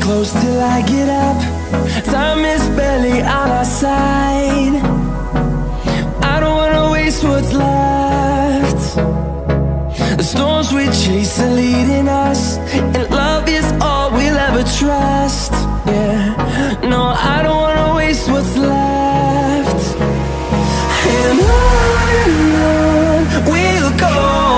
close till I get up. Time is barely on our side. I don't wanna waste what's left. The storms we chase are leading us, and love is all we'll ever trust. Yeah, no, I don't wanna waste what's left. And on we'll go,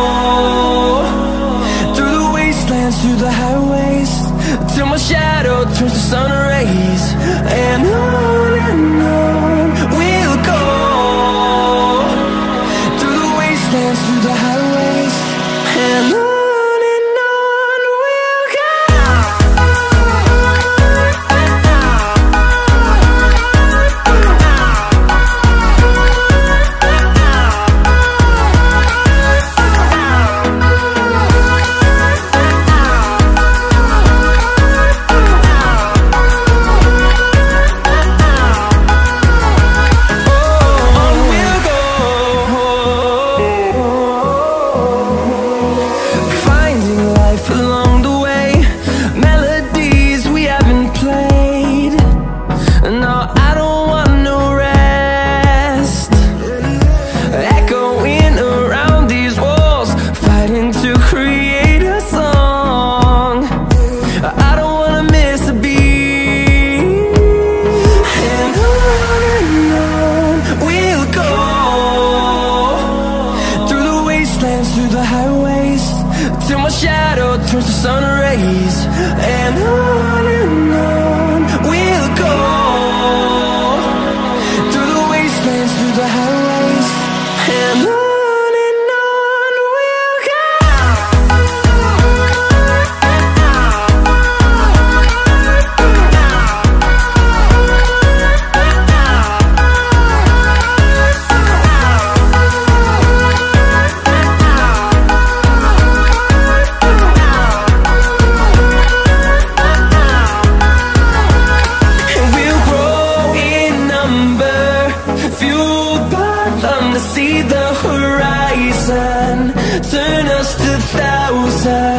through the wastelands, through the highways, till my shadow turns to sun rays. And on we'll go, through the wastelands, through the highways, and on we'll go. Through the highways, till my shadow turns to sun rays. And on we'll go, through the wastelands, through the highways, and on we'll go. See the horizon, turn us to thousands.